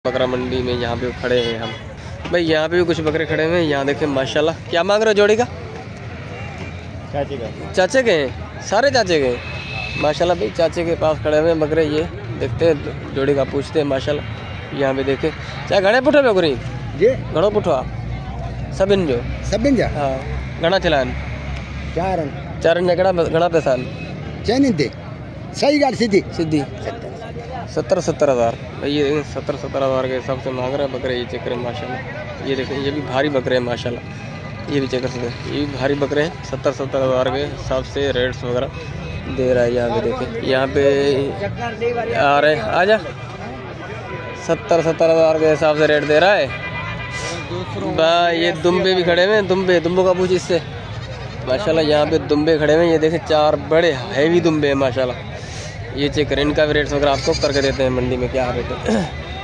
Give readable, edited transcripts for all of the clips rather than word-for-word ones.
बकरा मंडी में यहाँ पे खड़े हैं हम भाई। यहाँ पे भी कुछ बकरे खड़े हुए हैं। यहाँ देखें माशाल्लाह। क्या मांग रहे हो जोड़ी का? चाचे के हैं, सारे चाचे के हैं माशाल्लाह भाई। चाचे के पास खड़े हुए हैं बकरे। ये देखते हैं जोड़ी का, पूछते हैं माशाल्लाह। यहाँ पे देखे चाहे घड़े पुठे पे करी जी, घड़ो पुठवा सबिन जो सबिन जा। हाँ घड़ा चलान चार घड़ा पैसान चैन दे सही गाल सीधी सीधी 70,000 ये 70,000 के हिसाब से मांग रहे हैं बकरे। ये चेक करें माशाल्लाह। ये देखें ये भी भारी बकरे हैं माशाल्लाह। ये भी चेक कर सकते हैं, ये भी भारी बकरे हैं। 70,000 के हिसाब से रेट्स वगैरह दे रहा है। यहाँ पे देखें, यहाँ पे आ रहे हैं आजा 70,000 के हिसाब से रेट दे रहा है भाई। ये दुम्बे भी खड़े हुए हैं, दुम्बों का पूछ इससे माशाल्लाह। यहाँ पे दुम्बे खड़े हुए हैं। ये देखें 4 बड़े हैवी दुम्बे हैं माशाल्लाह। ये चेक करें, इनका भी रेट्स वगैरह आपको करके देते हैं मंडी में। क्या रेट है?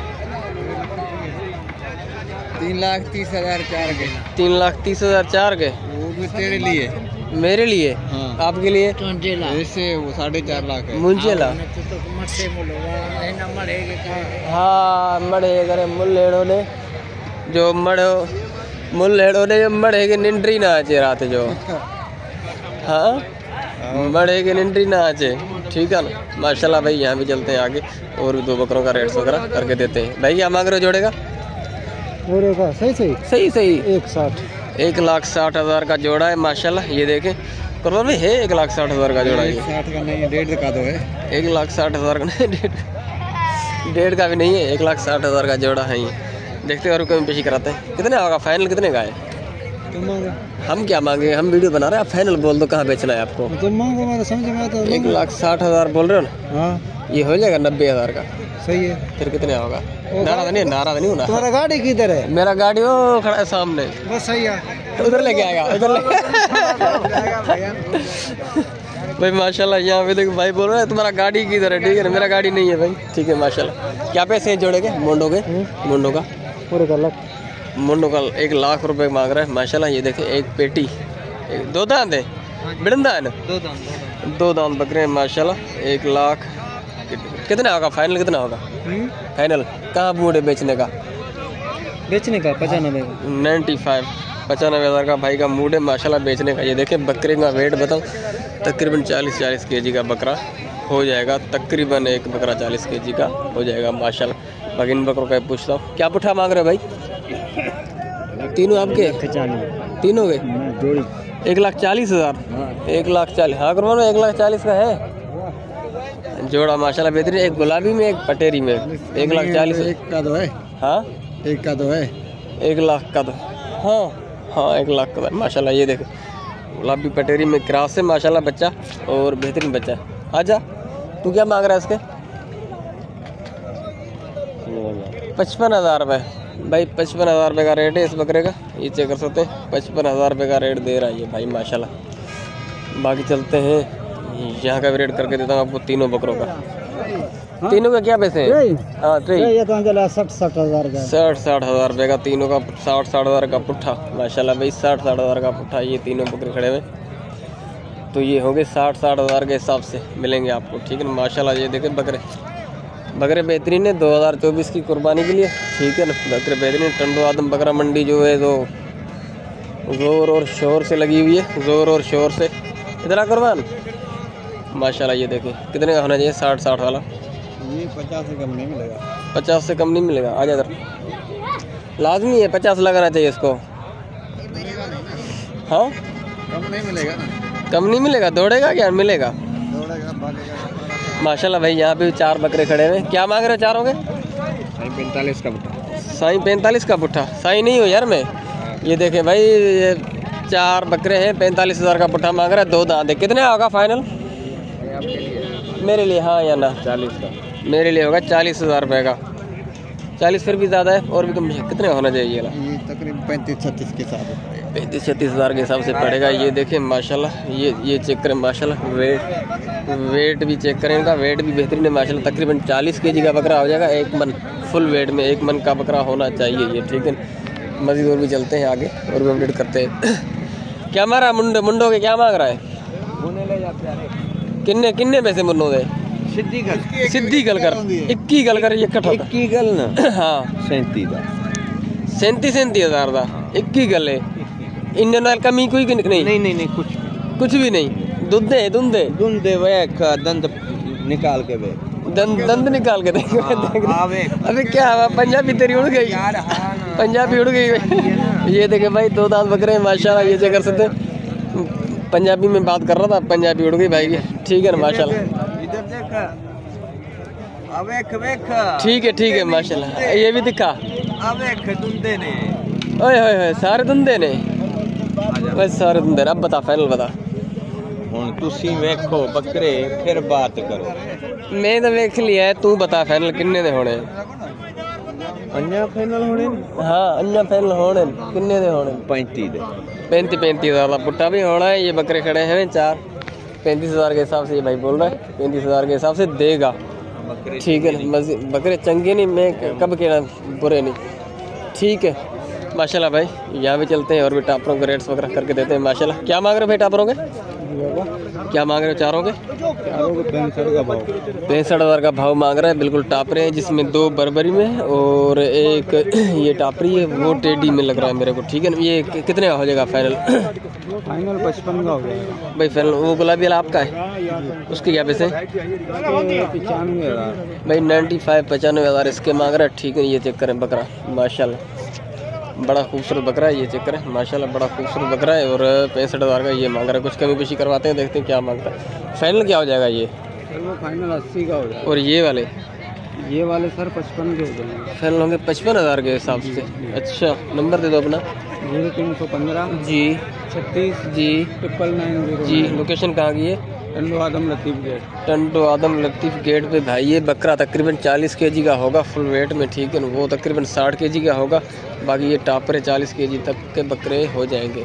3,30,000 4 के। 3,30,000 4 के। वो भी तेरे लिए, मेरे लिए। हाँ। आपके लिए ऐसे वो 4.5 लाख है। मुझे ला हाँ मड़े करे मुल्लेड़ो ने जो मुल्लेड़ो ने जो मड़े के निंड्री ना आचे रात जो। हाँ मड़े के निंड्री ना आचे। ठीक है ना माशाल्लाह भाई। यहाँ भी चलते हैं आगे और भी 2 बकरों का रेट्स वगैरह करके देते हैं भाई। क्या मांग रहे हो जोड़े का? सही 1,60,000 का जोड़ा है माशाल्लाह। ये देखें करोड़ में है 1,60,000 का जोड़ा। ये 60 का नहीं है, 1.5 का तो है। 1,60,000 का नहीं, 1.5 का भी नहीं है, 1,60,000 का जोड़ा है ये। देखते और कमी पेशी कराते हैं। कितने होगा फाइनल? कितने का है? हम क्या मांगे? हम वीडियो बना रहे हैं, आप फाइनल बोल दो कहाँ बेचना है आपको। तो मांगो, मैं समझ में आता है। 1,60,000 बोल रहे हो ना? हाँ ये हो जाएगा 90,000 का। सही है। फिर कितने होगा? नाराज नहीं होना। तुम्हारा गाड़ी किधर है? मेरा गाड़ी वो खड़ा है सामने। बस सही है, उधर लेके आएगा, उधर भाई माशाल्लाह। यहाँ पे देखो भाई बोल रहे हैं तुम्हारा गाड़ी किधर है? ठीक है मेरा गाड़ी नहीं है भाई। ठीक है माशाल्लाह। क्या पैसे जोड़ेगे मुंडो के? मुंडो का पूरे का मुंडो का 1 लाख रुपए मांग रहा है माशाल्लाह। ये देखे एक पेटी 2 दांत है, बिड़ंदान 2 दांत बकरे हैं माशाल्लाह। 1 लाख कितना होगा फाइनल? कितना होगा फाइनल? कहाँ बूढ़े बेचने का? 95,000 का भाई का मूड है माशाल्लाह बेचने का। ये देखें बकरे का वेट बताओ, तकरीबन 40 kg का बकरा हो जाएगा। तकरीबन एक बकरा 40 kg का हो जाएगा माशाल्लाह। बाकी इन बकरों का पूछता हूँ क्या पुट्ठा मांग रहे भाई? तीनों आपके? तीनों के 1,40,000। 1,40,000 हाँ करवा 1,40,000 का है जोड़ा माशाल्लाह बेहतरीन। एक गुलाबी में एक पटेरी में 1,40,000 का तो है। हाँ 1 का तो है, 1 लाख का तो हाँ 1 लाख का माशाल्लाह। ये देखो गुलाबी पटेरी में क्रॉस है माशाल्लाह बच्चा, और बेहतरीन बच्चा है। आजा तू क्या मांग रहा है इसके? 55,000 रुपये भाई। 55,000 रुपये का रेट है इस बकरे का। ये चेक कर सकते हैं 55,000 रुपये का रेट दे रहा है ये भाई माशाल्लाह। बाकी चलते हैं, यहाँ का भी रेट करके देता हूँ आपको तीनों बकरों का। तीनों का क्या पैसे हैं? हाँ 60,000 का। 60,000 रुपये का तीनों का। 60,000 का पुट्ठा माशाल्लाह भाई। 60,000 का पुट्ठा ये तीनों बकरे खड़े हुए। तो ये होंगे 60,000 के हिसाब से मिलेंगे आपको। ठीक है ना माशाल्लाह। ये देखें बकरे बेहतरीन है 2024 की कुर्बानी के लिए। ठीक है ना बकरे बेहतरीन। टंडो आदम बकरा मंडी जो है तो ज़ोर और शोर से लगी हुई है, ज़ोर और शोर से। इधर कुर्बान माशाल्लाह। ये देखें कितने का होना चाहिए? 60 वाला। ये 50 से कम नहीं मिलेगा। 50 से कम नहीं मिलेगा। आ जा इधर, लाजमी है 50 लगाना चाहिए इसको। हाँ कम नहीं मिलेगा ना। कम नहीं मिलेगा? दौड़ेगा क्या? मिलेगा माशाल्लाह भाई। यहाँ पे 4 बकरे खड़े हुए। क्या मांग रहे हो चारों के? 45 का पुट्ठा। साईं 45 का पुट्ठा? साईं नहीं हो यार मैं। ये देखें भाई ये 4 बकरे हैं, 45,000 का पुट्ठा मांग रहा है। 2 दांत है। कितने होगा फाइनल मेरे लिए? हाँ या ना? 40 का मेरे लिए होगा 40,000 रुपये का। 40 फिर भी ज़्यादा है, और भी कम। कितने होना चाहिए? ये तकरीबन 35-36 के हिसाब से 35-36,000 के हिसाब से पड़ेगा। ये देखें माशाल्लाह। ये चेक करें माशाल्लाह। वेट भी चेक करें, इनका वेट भी बेहतरीन है माशाल्लाह। तकरीबन 40 kg का बकरा हो जाएगा। 1 मन फुल वेट में 1 मन का बकरा होना चाहिए ये। ठीक है मज़ीद और भी चलते हैं आगे और भी अपडेट करते हैं। क्या मारा मुंडो के? क्या मांग रहा है? किन्ने पैसे मुन्नो दे? सीधी गल कर 21 गल कर ये कट्ठा 21 गल ना हाँ 37 ਦਾ 37,000 ਦਾ 21 गल है इंडियन ऑयल कमी कोई नहीं नहीं कुछ भी नहीं दुधे दुंदे वेख दंद निकाल के वे दंद निकाल के देख अबे क्या हुआ पंजाबी तेरी उड़ गई पंजाबी उड़ गई ये देखे भाई 2 दांत बकरे हैं माशाल्लाह ये चेक कर सकते हैं पंजाबी में बात कर रहा था पंजाबी उड़ गई भाई की ठीक है ना माशाल्लाह ठीक है माशाल्लाह ये भी दिखा ओए होए सारे दुंदे ने बस सारे दुंदे अब बता फाइनल बता ਹੁਣ ਤੁਸੀਂ ਵੇਖੋ ਬੱਕਰੇ ਫਿਰ ਬਾਤ ਕਰੋ मैं तो देख लिया है तू बता फाइनल किन्ने दे होने ਅੰਨਾ ਫਾਈਨਲ ਹੋਣੇ हाँ अन्ना फाइनल होने किन्ने दे होने 35 ਦੇ 35,000 का पुट्टा भी होना है ये बकरे खड़े हैं 4 35,000 के हिसाब से ये भाई बोल रहा है 35,000 के हिसाब से देगा ठीक है बकरे चंगे नहीं मैं कब कहना बुरे नहीं ठीक है माशाल्लाह भाई यहाँ भी चलते हैं और भी टापरों के रेट्स वगैरह करके देते हैं माशाल्लाह क्या मांग रहे हो भाई टापरों के क्या मांग रहे हो चारों के 65,000 का भाव मांग रहा है बिल्कुल टापरे हैं जिसमें 2 बरबरी में है और एक ये टापरी है वो टेडी में लग रहा है मेरे को ठीक है ना ये कितने का हो जाएगा फाइनल 55 का हो जाएगा भाई फाइनल वो गुलाबी वाला आपका है उसके क्या पैसे 95,000 भाई 95,000 इसके मांग रहा है ठीक है ये चेक करें बकरा माशाल्लाह बड़ा खूबसूरत बकरा है ये चेक करें माशाल्लाह बड़ा खूबसूरत बकरा है और 65,000 का ये मांग रहा है कुछ कमी पेशी करवाते हैं देखते हैं क्या मांगता है फाइनल क्या हो जाएगा ये फाइनल 80 का हो जाएगा और ये वाले सर 55 के हो जाएंगे फाइनल होंगे 55,000 के हिसाब से अच्छा नंबर दे दो अपना 0315 जी 36 जी 999 जी लोकेशन कहाँ की है टंडो आदम लतीफ गेट टंडो आदम लतीफ गेट पे भाई ये बकरा तकरीबन 40 kg का होगा फुल वेट में ठीक है वो तकरीबन 60 kg का होगा बाकी ये टापरे 40 kg तक के बकरे हो जाएंगे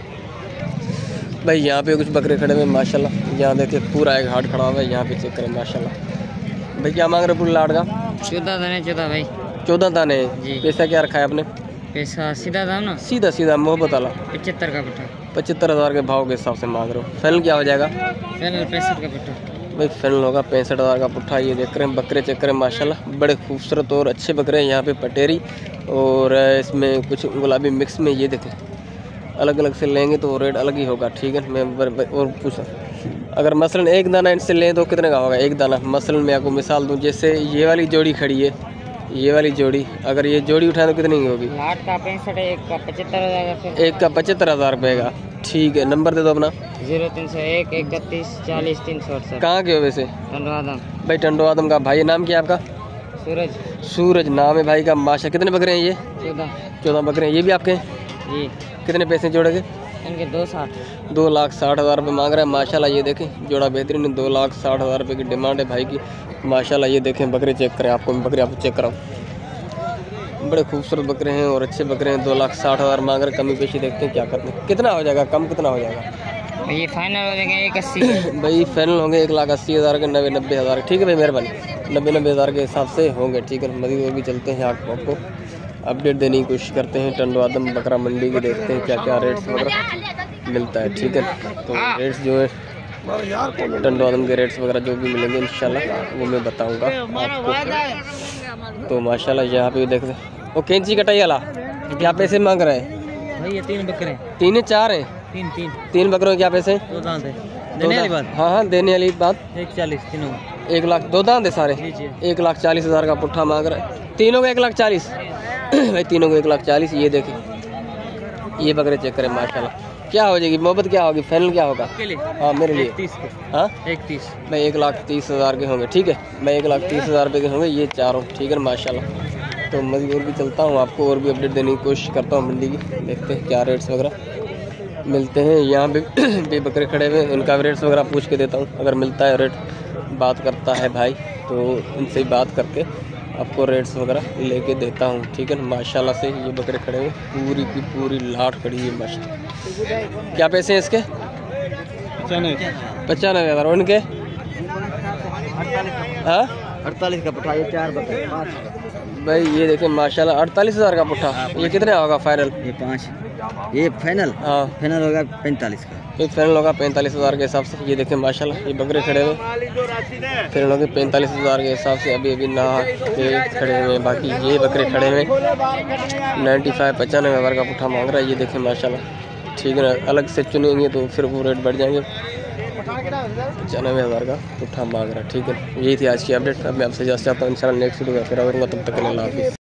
भाई यहाँ पे कुछ बकरे खड़े हुए माशाल्लाह यहाँ देखिए पूरा एक हाट खड़ा हुआ है यहाँ पे चेक करें माशाल्लाह भाई क्या मांग रहे पूरे लाट का 14 दाने 14 भाई 14 दाने पैसा क्या रखा है आपने पैसा सीधा दाम ना सीधा मोहब्बत वाला 75 का पट्टा 75,000 के भाव के हिसाब से मांग रहे हो फाइनल क्या हो जाएगा फाइनल 65 का पट्टा भाई फाइनल होगा 65,000 का पुट्ठा ये देख रहे हैं बकरे चेक करें माशाल्लाह बड़े खूबसूरत और अच्छे बकरे हैं यहाँ पे पटेरी और इसमें कुछ गुलाबी मिक्स में ये देखें अलग अलग से लेंगे तो रेट अलग ही होगा ठीक है मैं और पूछा अगर मसलन एक दाना इनसे लें तो कितने का होगा एक दाना मसलन मैं आपको मिसाल दूँ जैसे ये वाली जोड़ी खड़ी है ये वाली जोड़ी अगर ये जोड़ी उठाए तो कितनी की होगी लाट का 65 एक का 75,000 एक का 75,000 रुपये का ठीक है नंबर दे दो अपना 0301 31 40 368 कहाँ के हो वैसे टंडो आदम भाई टंडो आदम का भाई नाम क्या है आपका सूरज नाम है भाई का माशा कितने बकरे हैं ये 14 बकरे हैं ये भी आपके हैं जी कितने पैसे जोड़ेंगे इनके 2,60,000 रुपये मांग रहा है माशाल्लाह ये देखें जोड़ा बेहतरीन 2,60,000 रुपये की डिमांड है भाई की माशाल्लाह ये देखें बकरे चेक करें आपको मैं बकरे आपको चेक कराऊँ बड़े खूबसूरत बकरे हैं और अच्छे बकरे हैं 2,60,000 मांग रहे कमी पेशी देखते हैं क्या करते हैं कितना हो जाएगा कम कितना हो जाएगा ये फाइनल हो जाएगा 180 भाई फाइनल होंगे 1,80,000 के 90,000 ठीक है भाई मेहरबानी 90,000 के हिसाब से होंगे ठीक है मजीद और भी चलते हैं आपको अपडेट देने की कोशिश करते हैं टंडो आदम बकरा मंडी के देखते हैं क्या क्या रेट्स वगैरह मिलता है ठीक है तो रेट्स जो है टंडो आदम के रेट्स वगैरह जो भी मिलेंगे इंशाल्लाह वो मैं बताऊंगा आपको तो माशाल्लाह यहाँ पे देख वो कैंची कटाई वाला क्या पैसे मांग रहे हैं भाई ये 3 बकरे 3 है 4 है 3 बकरों क्या पैसे देने वाली बात हाँ देने वाली बात 140 तीनों 1 लाख 2 दांत है सारे 1,40,000 का पुट्ठा मांग रहा है तीनों को 1,40,000 भाई तीनों को 1,40,000 ये देखें ये बकरे चेक करें माशाल्लाह क्या हो जाएगी मोहब्बत क्या होगी फाइनल क्या होगा हाँ मेरे लिए 30 हाँ 31 भाई 1,30,000 के होंगे ठीक है मैं 1,30,000 रुपये के होंगे ये चारों ठीक है माशाल्लाह तो मज़ीद और भी चलता हूँ आपको और भी अपडेट देने की कोशिश करता हूँ मंडी की देखते हैं क्या रेट्स वगैरह मिलते हैं यहाँ पे बकरे खड़े हुए उनका भी रेट्स वगैरह पूछ के देता हूँ अगर मिलता है रेट बात करता है भाई तो उनसे ही बात करके आपको रेट्स वगैरह लेके देता हूँ ठीक है माशाल्लाह से ये बकरे खड़े हुए पूरी की पूरी लाट खड़ी है माशाल्लाह क्या पैसे हैं इसके 95,000 उनके हाँ 48 का पट्टा ये 4 बकरे 5 भाई ये देखें माशाल्लाह 48,000 का पुट्ठा ये कितने होगा फाइनल ये 5 ये फाइनल हाँ फाइनल होगा 45 का ये फाइनल होगा 45,000 के हिसाब से। ये देखें माशाल्लाह ये बकरे खड़े हुए फिर लोग 45,000 के हिसाब से अभी नहा के खड़े हुए हैं। बाकी ये बकरे खड़े हुए 95-95 का पुट्ठा मांग रहा है। ये देखें माशाल्लाह ठीक है ना, अलग से चुनेंगे तो फिर वो रेट बढ़ जाएंगे। 95,000 का पुट्ठा मांग रहा है। ठीक है, यही थी आज की अपडेट। अब मैं आपसे इजाज़त चाहता हूँ, इंशाल्लाह नेक्स्ट वीडियो में फिर आऊँगा, तब तक के लिए अल्लाह हाफ़िज़।